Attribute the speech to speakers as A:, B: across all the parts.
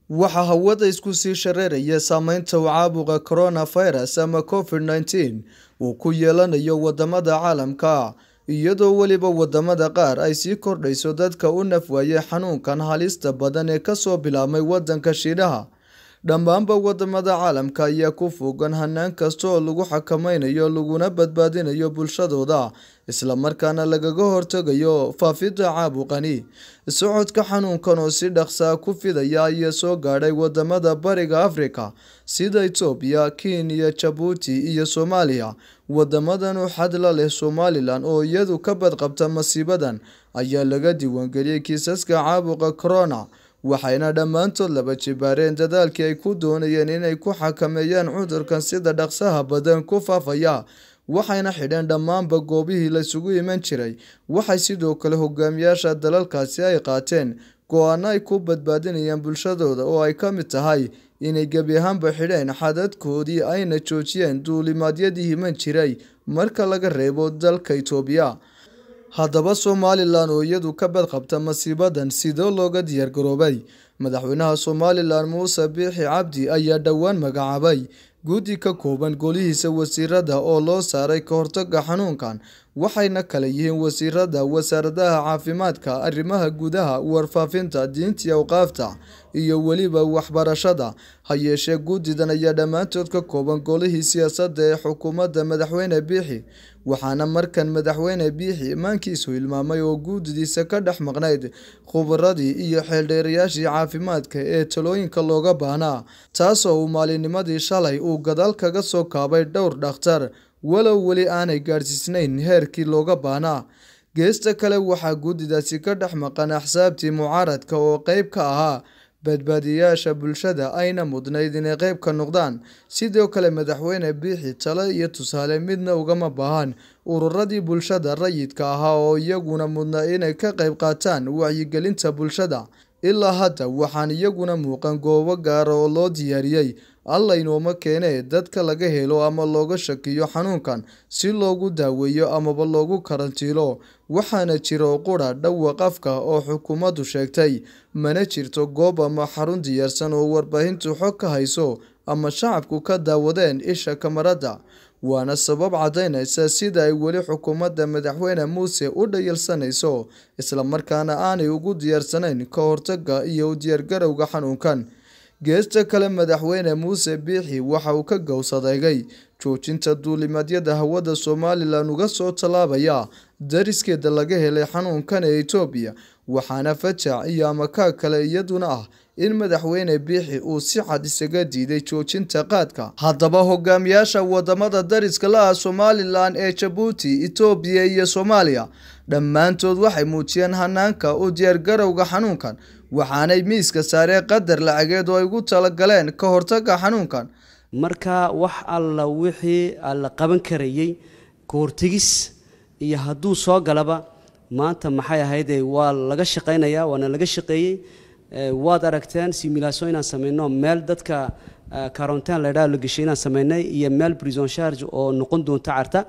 A: Waxa hawada isku sii shareeraya saameynta caabuqa coronavirus ama COVID-19 uu ku yeelanayo wadamada caalamka, iyadoo waliba wadamada qaar ay sii kordhayso dadka u nafwaayay xanuunkan halista badan ee kasoo bilaabmay wadanka Shiinaha. Dhammaanba wadamada caalamka ayaa ku fogan hanaan kasta oo lagu xakameynayo laguna badbaadinayo bulshadooda, isla markaana lagaga hortagayo faafidda caabuqani. Socodka xanuunkan oo si dhaqso ah ku fidaya ayaa soo gaadhay wadamada Bariga Afrika sida Itoobiya, Kenya, Djibouti iyo Soomaaliya. Wadamadan oo xad la leh Somaliland oo iyadu ka badqabta masiibadan ayaa laga diiwaangeliyay kiisaska caabuqa corona, waxayna dhammaantood laba jibaareen dadaalkii ay ku doonayeen inay ku xakameeyaan cudurkan sida dhaqsaha badan ku faafaya, waxayna xidheen dhammaanba goobihii la isugu iman jiray. Waxay sidoo kale hogaamiyaasha dalalkaasi ay qaateen go'aano ay ku badbaadinayaan bulshadooda oo ay ka mid tahay inay gebi ahaanba xidheen xadadkoodii ayna joojiyeen duulimaadyadii iman jiray marka laga reebo dalka Itoobiya. Haddaba Somaliland oo iyadu ka badqabta masiibadan sidoo looga diyaar garoobay. Madaxweynaha Somaliland Muuse Biixi Cabdi ayaa dhowaan magacaabay guddi ka kooban golihiisa wasiirada oo loo saaray ka hortagga xanuunkan, waxayna kala yihiin wasiirada wasaaradaha caafimaadka, arrimaha gudaha, warfaafinta, diinta iyo awqaafta iyo weliba waxbarashada. Ha yeeshee guddidan ayaa dhammaantood ka kooban golihii siyaasadda ee xukuumadda madaxweyne Biixi, waxaana markan madaxweyne Biixi imaankiisu hilmaamay oo guddidiisa ka dhex maqnayd khubradii iyo xeeldheerayaashii caafimaadka ee talooyinka looga baahnaa, taasoo uu maalinimadii shalay uu gadaal kaga soo kaabay dhowr dhakhtar walow weli aanay gaadhsiisnayn heerkii looga baahnaa. Geesta kale waxaa guddidaasi ka dhex maqan axsaabtii mucaaradka oo qayb ka ahaa badbaadiyayaasha bulshada ayna mudnayd inay qayb ka noqdaan. Sidoo kale madaxweyne Biixi talo iyo tusaale midna ugama baahan ururadii bulshada rayidka ahaa oo iyaguna mudnaa inay ka qayb qaataan wacyigelinta bulshada. Ilaa hadda waxaan iyaguna muuqan goobo gaar oo loo diyaariyay alla inooma keenee dadka laga helo ama looga shakiyo xanuunkan si loogu daaweeyo amaba loogu karantiilo. Waxaana jiro qura dhawaq afka oo xukuumaddu sheegtay, mana jirto goob ama xarun diyaarsan oo warbaahintu xog ka hayso ama shacabku ka daawadeen isha kamarada. Waana sabab cadaynaysa sida ay weli xukuumadda madaxweyne Muuse u dhayalsanayso, isla markaana aanay ugu diyaarsanayn ka hortagga iyo u diyaargarowga xanuunkan. Geesta kale madaxweyne Muuse Biixi waxa uu ka gowsadeegay joojinta duulimaadyada hawada Somaliland uga soo tallaabaya dariskeeda laga helay xanuunkan ee Itoobiya, waxaana fajac iyo amakaag kale iyaduna ah in madaxweyne Biixi uu si cad isaga diiday joojinta qaadka. Haddaba hogaamiyaasha wadamada dariska la ah Somaliland ee Djibouti, Itoobiya iyo Soomaaliya dhammaantood waxay muujiyeen hanaanka u diyaargarowga xanuunkan, waxaanay miiska saareen qadar lacageed oo ay ugu talagaleen ka hortagga xanuunkan.
B: Marka wax alla wixii la qaban karayay ka hortagis iyo hadduu soo galaba maanta maxay ahayd waa laga shaqeynayaa, waana laga shaqeeyay. Waad aragteen simulation inaan sameyno meel dadka quarantine la yiraahdo la gashay inaan sameynay iyo meel prison charge oo noqon doonta carta.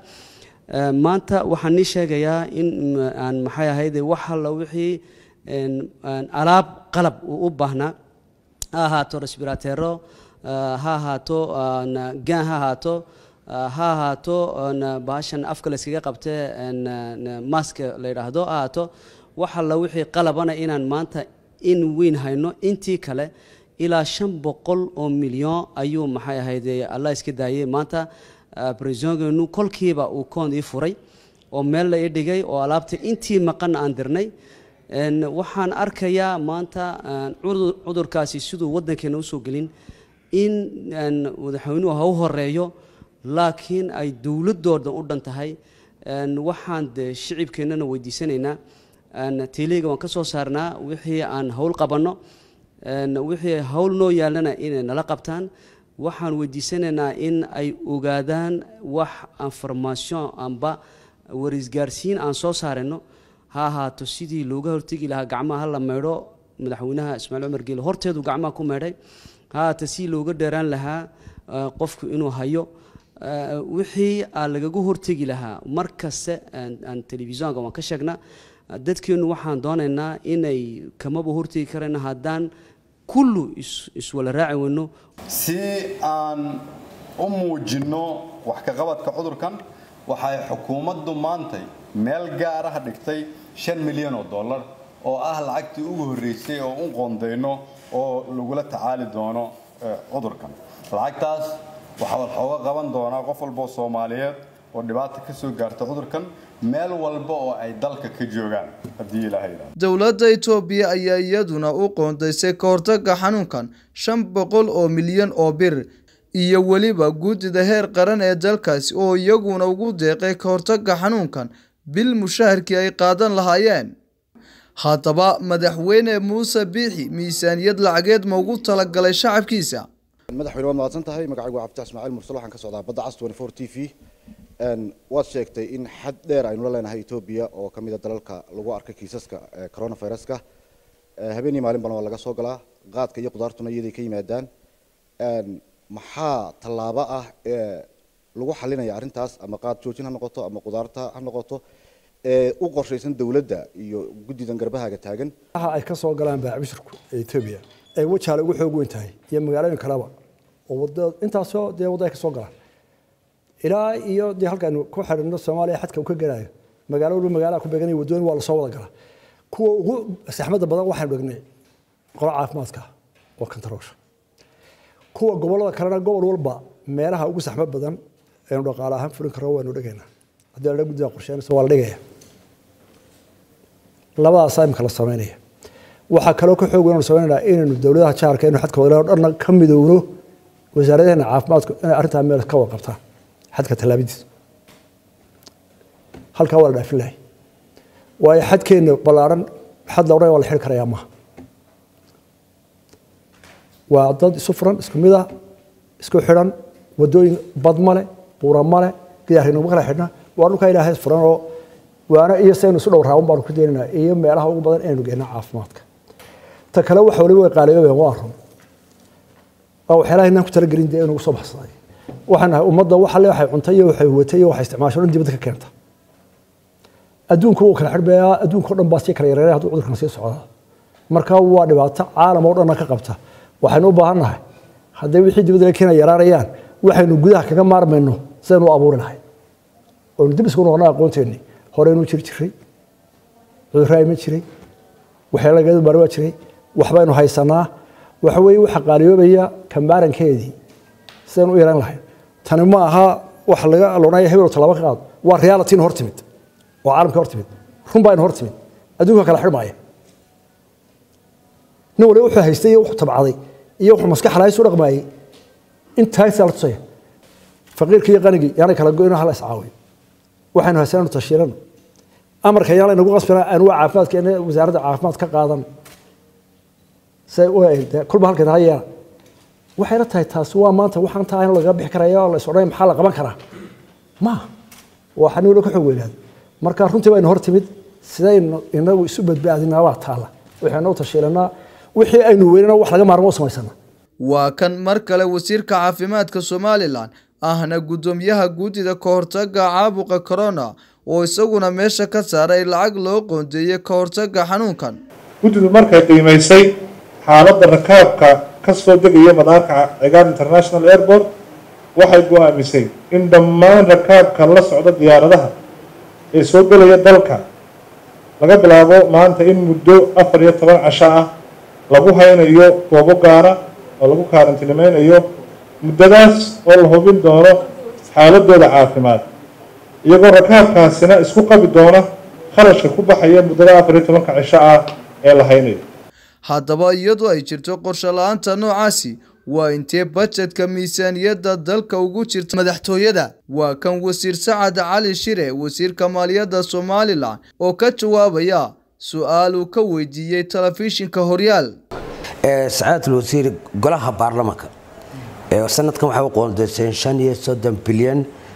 B: Maanta waxaan ni sheegayaa in aan maxay ahayd wax alla wixii alaab qalab u baahnaa ha ahaato respirator, ha ahaato gaan, ha ahaato baashan afka la iskaga qabtay mask la yiraahdo, ha ahaato wax alla wixii qalabana inaan maanta in weyn hayno. Intii kale ilaa 500 milyan ayuu maxay ahayd Allah iska daayay. Maanta prisongeenu kolkiiba uu koon ii furay oo meel la dhigay oo alaabta intii maqan aan dirnay. Waxaan arkayaa maanta cudurkaasi siduu wadankeena u soo gelin in madaxweynuhu ha u horeeyo, laakiin ay dawladooda u dhan tahay. Waxaan shicibkeenana weydiisanaynaa teeliga waan ka soo saarnaa wixii aan hawl qabanno, wixii hawl noo yaalana inay nala qabtaan. Waxaan weydiisanaynaa in ay ogaadaan wax information amba warisgaarsiin aan soo saarino, ha ahaato sidii looga hortagi lahaa gacmaha la meedho. Madaxweynaha Ismaaciil Cumar Geele horteedu gacmaha ku meedhay, ha ahaato si looga dheeraan lahaa qofku inuu hayo wixii lagaga hortagi lahaa. Markaste aan telefishinka waan ka sheegnaa dadkeenu waxaan doonaynaa inay kamaba hortagi karaan haddaan kullu iswala raaci weyno
C: si aan u muujino wax ka qabadka cudurkan waxay xukuumaddu maantay meel gaar ah dhigtay $5 milyan oo ah lacagtii ugu horeysay oo u qoondeyno oo lagula tacaali doono cudurkan lacagtaas waxa xooga qaban doona qof walba Soomaaliyeed oo dhibaato ka soo gaartay cudurkan meel walba oo ay dalka ka joogaan hadii Ilaahay
A: dawladda Itoobiya ayaa iyaduna u qoondeysay ka hortagga xanuunkan 500 milyan oo bir iyo waliba guddida heer qaran ee dalkaasi oo iyaguna ugu deeqay ka hortagga xanuunkan bil mushaharkii ay qaadan lahaayeen haddaba madaxweyne Muuse Biixi miisaaniyad lacageed ma ugu talagalay shacabkiisa
D: madaxweyne waa mahadsan tahay magacaygu Cabdi Ismaaciil Mursal waxaan ka socdaa badda cas 24 TV waad sheegtay in xad dheer aynu la leenahay Itoobiya oo kamid ah dalalka lagu arkay kiisaska coronavirus-ka habeenii maalin bana waa laga soo galaa qaadka iyo qudaartuna iyadii ka yimaadaan maxaa tallaabo ah ee lagu xalinaya arrintaas ama qaad joojin ha noqoto ama qudaarta ha noqoto u qorshaysan dawladda iyo guddidan garbahaaga taagan
E: waxa ay ka soo galaan baacbishirku Itoobiya ay wajaale ugu xoog weyn tahay iyo magaalooyin kaleba oo wada intaasoo wadada ka soo galaan ilaa iyo halkan ku xirino Soomaaliya xadka uu ka galayo magaalo ku beeganay wadooyin waa la soo wada galaa kuwa ugu saxmadda badan waxaan dhagnay qolo caafimaadka oo kantaroosha kuwa gobolada kalena gobol walba meelaha ugu saxmad badan ee dhaqaale ahaan furin karo waanu dhageynaa haddii la guddiga qorsheynayso waa la dhigaya labadaas ay kala sameynaya waxa kale oo ka xoog weyn sameynaa inaynu dawladaha jaarka inuu xadka wada dhanna ka midowno wasaaradda caafimaadku inay arrinta meel ka wada qabtaan xadka talaabadiis halka waa la dhaafin lahay way xadkeena balaaran xad la oray waa la xir karayaa ma waa dad isu furan isku mid ah isku xiran wadooyin bad male buura male gidaarino kala xidhna waa dhulka Ilaahay furan oo waana iyo saynu isu dhowr raawun baan ku deenaa iyo meelaha ugu badan ee nugeena caafimaadka ta kale waxa waliba qaaliyoobeen waa run oo waxyaalaha inaan ku tala gelin inuu soo baxsaday waxaan ummadda waxa leeyahay cuntay iyo waxay watay iyo waxay isticmaasho dibadda ka keenta adduunku uu kala xirbeeyaa adduunka dhan baa si kala yareeyaa hadduu cudurkan sii socdo marka waa dhibaato caalam oo dhan ka qabta waxaan u baahanahay haddii wixii dibadda la keenay yaraarayaan waxaynu gudaha kaga maarmayno sidaan u abuuri lahayn oo dib isku noqonaa aqoonteeni hore inuu jiray cudurraay ma jiray waxyaalo laga barwa jiray waxbaynu haysanaa waxa weeye waxa qaaliyoobaya kamaarankeedii sidaan u yaran lahayn tani ma aha wax laga aloonaya hebel talaba qaad waa reality hor timid oo caalamka hor timid run baa hor timid adduunka kala xirmaaya nin wali wuxuu haystay wuxuu tabcaday iyo wuxuu maskax lahayn soo dhaqmaayay intaas la tusay faqiirkii qanigi yaana kala go'ino hal iscaawiyo waxaanu haysanaa tashiiran amarka yaala inagu qasbana aan waa caafimaadka in wasaaradda caafimaad ka qaadan say u eegta kulba halka taayay waxay la tahay taas waa maanta waxaan tahay in laga bixi karayo la soo maxaa la qaban karaa ma waxaan uu ka xog weynaad marka runtii way hor timid sidaynu inagu isu badbaadinaa waa taala waxaan u tashiilanaa wixii aynu weynana wax laga maarmo samaysana
A: waa kan mar kale wasiirka caafimaadka Soomaaliland ahna gudoomiyaha guddida ka hortagga caabuqa corona oo isaguna meesha ka saaray lacag loo qoondeeyay ka hortagga xanuunkan
F: guddidu markay qiimeysay xaaladda rakaabka ka soo degaya madaarka Cigaar International Airport waxay go'aamisay in dhammaan rakaabka la socda diyaaradaha ee soo galaya dalka laga bilaabo maanta in muddo 14 casho ah lagu haynayo goobo gaara oo lagu karantiimaynayo muddadaas oo la hubin doono xaaladooda caafimaad iyagoo rakaabkaasina isku qabi doona kharashka ku baxaya muddada 14 casho ah ee la haynayo
A: haddaba iyadoo ay jirto qorshe la'aanta noocaasi waa intee budgetka miisaaniyadda dalka ugu jirta madaxtooyada waa kan wasiir Sacad Cali Shire wasiirka maaliyadda Soomaaliland oo ka jawaabaya su'aal uu ka weydiiyay telefishinka Horyaal
G: سعادة الوزير قلها برلمانك sanadkan waxa uu qoondeysay 35 bilyan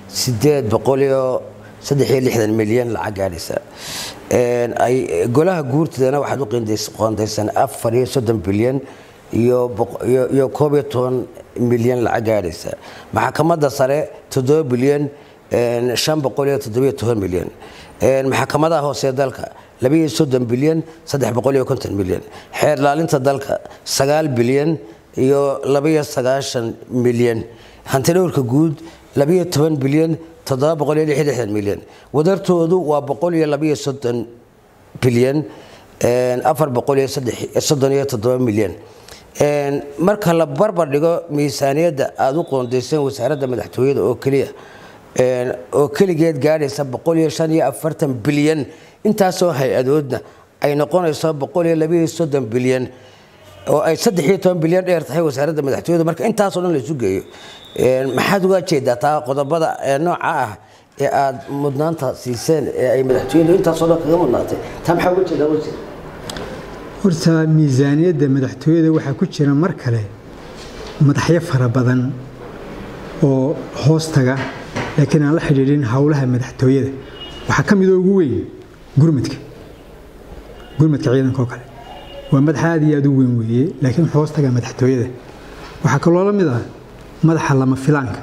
G: 8 milyan lacag gaaraysa ay golaha guurtidana waxa uu qoondeysan 34 bilyan iyo 12 milyan lacag gaaraysa maxkamadda sare 7 bilyan 517 milyan maxkamadaha hoose dalka 32 bilyan 350 milyan xeer ilaalinta dalka 9 bilyan iyo 29 milyan hanti dhowrka guud 12 bilyan 760 milyan wadartoodu waa 132 bilyan 437 milyan marka la barbar dhigo miisaaniyadda aad u qoondeyseen wasaaradda madaxtooyada oo keligeed gaadhaysa 145 bilyan intaasoo hay-adoodna ay noqonayso 132 bilyan oo ay 13 bilyan dheer tahay wasaaradda madaxtooyada marka intaasoo dhan la isu geeyo maxaad uga jeedaa taa qodobada nooca ah ee aad mudnaanta siiseen ee ay madaxtooyadu intaasoo dhan kaga mudnaatay taa maxaa uga jeedaa wasiir
H: horta miisaaniyadda madaxtooyada waxaa ku jira mar kale madaxyo fara badan oo hoostaga laakiin aan la xidhiidhin howlaha madaxtooyada waxaa ka mid ugu weyn gurmadka ciidanka oo kale waa madax aad iyo aad u weyn weeye laakiin hoostaga madaxtooyada waxaa kaloo la mid ah madaxa lama filaanka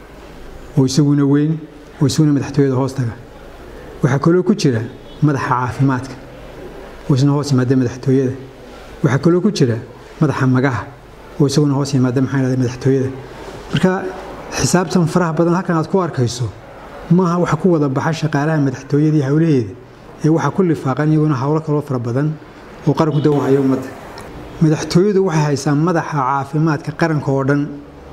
H: oo isaguna weyn oo isaguna madaxtooyada hoostaga waxaa kaloo ku jira madaxa caafimaadka oo isna hoos yimaada madaxtooyada waxaa kaloo ku jira madaxa magaha oo isaguna hoos yimaada madaxtooyada marka xisaabtan faraha badan halkan aad ku arkayso maaha waxa ku wada baxa shaqaalaha madaxtooyada iyo howlaheeda ee waxa ku lifaaqan iyaguna howlo kaloo fara badan oo qaranku dawahaya ummadda madaxtooyadu waxay haysaa madaxa caafimaadka qaranka oo dhan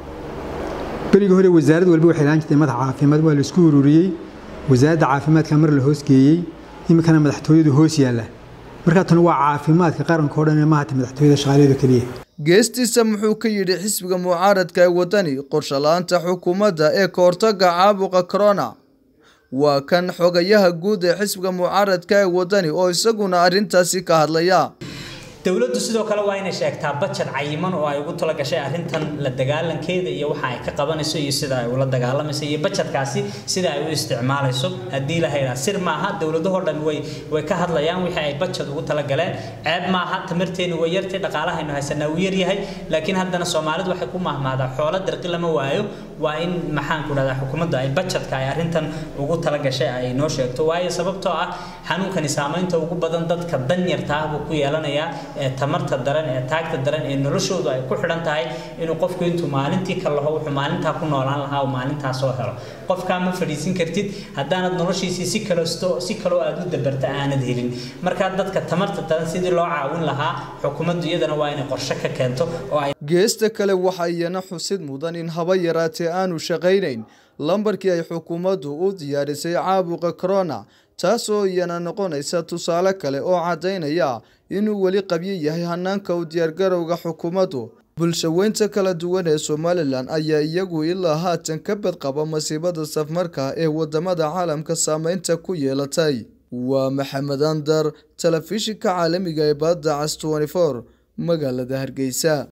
H: berigii hore wasaarad walba waxay lahaan jirtay madaxa caafimaad waa la isku ururiyey wasaaradda caafimaadka mar la hoos geeyey iminkana madaxtooyadu hoos yaalla marka tan waa caafimaadka qaranka oo dhan ee maaha madaxtooyada shaqaaleedu kaliya
A: geestiisa muxuu ka yidhi xisbiga mucaaradka ee wadani qorshe la'aanta xukuumadda ee ka hortagga caabuqa corona waa kan xogayaha guud ee xisbiga mucaaradka ee wadani oo isaguna arrintaasi ka hadlaya
I: dawladdu sidoo kale waa inay sheegtaa budget cayiman oo ay ugu tala gashay arrintan la dagaalankeeda iyo waxa ay ka qabanayso iyo sida ay ula dagaalamayso iyo budgetkaasi sida ay u isticmaalayso haddii la hayraa sir maaha dawladahoo dhan way ka hadlayaan wixii ay budget ugu tala galeen ceeb maaha tamarteenu way yartay dhaqaalahaynu haysanaa uu yaryahay laakiin haddana soomaalidu waxay ku mahmaadaa xoolo darqi lama waayo waa in maxaan ku dhahdaa xukuumadda ay budgetka ay arrintan ugu tala gashay ay noo sheegto waayo sababtoo ah xanuunkani saamaynta ugu badan dadka danyarta ah buu ku yeelanayaa tamarta daran ee taagta daran ee noloshoodu ay ku xidhan tahay inuu qofku intuu maalintii ka laho wuxuu maalintaa ku noolaan lahaa oo maalintaa soo helo qofkaa ma fadhiisin kartid haddaanad noloshiisii si kaloo aad u dabarta aanad helin markaa dadka tamarta daran sidii loo caawin lahaa xukuumaddu iyadana waa inay qorshe ka keento oo ay
A: geesta kale waxaa iyana xusid mudan in haba yaraatee aanu shaqaynayn lambarkii ay xukuumaddu u diyaarisay caabuqa corona taasoo iyana noqonaysa tusaale kale oo caddaynaya inuu weli qabyo yahay hanaanka u diyaargarowga xukuumaddu bulshaweynta kala duwan ee Somaliland ayaa iyagu ilaa haatan ka badqaba masiibada safmarka ee wadamada caalamka saameynta ku yeelatay waa Maxamed Andar telefishinka caalamiga ee Badda Cas 24 magaalada Hargeysa.